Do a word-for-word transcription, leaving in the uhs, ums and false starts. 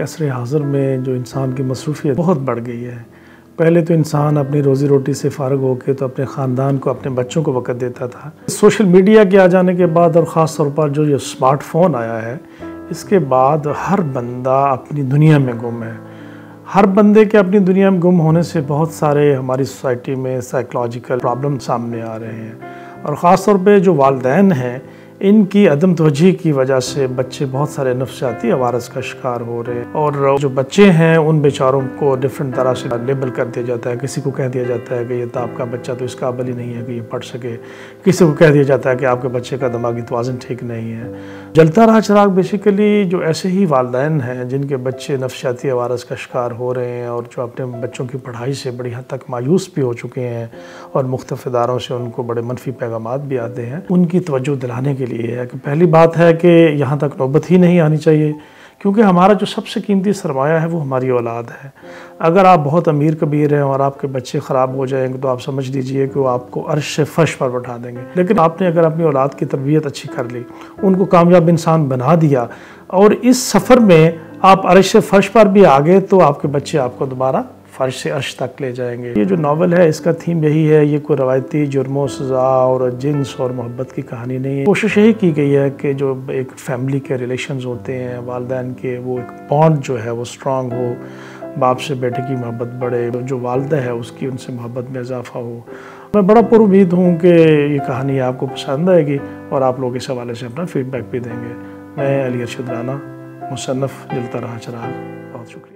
असर हाज़िर में जो इंसान की मसरूफ़ियत बहुत बढ़ गई है। पहले तो इंसान अपनी रोज़ी रोटी से फ़ारिग होकर तो अपने ख़ानदान को, अपने बच्चों को वक़्त देता था। सोशल मीडिया के आ जाने के बाद और ख़ास तौर पर जो ये स्मार्टफ़ोन आया है, इसके बाद हर बंदा अपनी दुनिया में गुम है। हर बंदे के अपनी दुनिया में गुम होने से बहुत सारे हमारी सोसाइटी में साइकोलॉजिकल प्रॉब्लम सामने आ रहे हैं और ख़ास तौर पे जो वालिदैन हैं, इनकी अदम तवज्ही की वजह से बच्चे बहुत सारे नफ्सियाती अवारस का शिकार हो रहे हैं। और जो बच्चे हैं उन बेचारों को डिफरेंट तरह से लेबल कर दिया जाता है। किसी को कह दिया जाता है कि ये तो आपका बच्चा तो इस काबिल ही नहीं है कि ये पढ़ सके। किसी को कह दिया जाता है कि आपके बच्चे का दिमागी तवाज़ुन ठीक नहीं है। जलता रहा चिराग बेसिकली जो ऐसे ही वालिदैन हैं जिनके बच्चे नफ्सियाती अवारस का शिकार हो रहे हैं और जो अपने बच्चों की पढ़ाई से बड़ी हद तक मायूस भी हो चुके हैं और मुख्तलिफ़ इदारों से उनको बड़े मनफी पैगामात भी आते हैं, उनकी तवज्जो दिलाने के लिए है कि पहली बात है कि यहाँ तक नौबत ही नहीं आनी चाहिए, क्योंकि हमारा जो सबसे कीमती सरमाया है वो हमारी औलाद है। अगर आप बहुत अमीर कबीर हैं और आपके बच्चे ख़राब हो जाएंगे तो आप समझ लीजिए कि वो आपको अर्श से फर्श पर बैठा देंगे। लेकिन आपने अगर अपनी औलाद की तरबियत अच्छी कर ली, उनको कामयाब इंसान बना दिया और इस सफ़र में आप अर्श से फर्श पर भी आ गए तो आपके बच्चे आपको दोबारा फर्श से अर्श तक ले जाएंगे। ये जो नावल है इसका थीम यही है, ये कोई रवायती जुर्मों, सज़ा और जिन्स और मोहब्बत की कहानी नहीं है। कोशिश यही की गई है कि जो एक फैमिली के रिलेशंस होते हैं वालिदैन के, वो एक बॉन्ड जो है वो स्ट्रॉन्ग हो, बाप से बेटे की मोहब्बत बढ़े, जो वालदा है उसकी उनसे मोहब्बत में इजाफा हो। मैं बड़ा पुरुमीद हूँ कि ये कहानी आपको पसंद आएगी और आप लोग इस हवाले से अपना फ़ीडबैक भी देंगे। मैं अली अरशद राना, मुसन्नफ़ जलता रहा चिराग, बहुत शुक्रिया।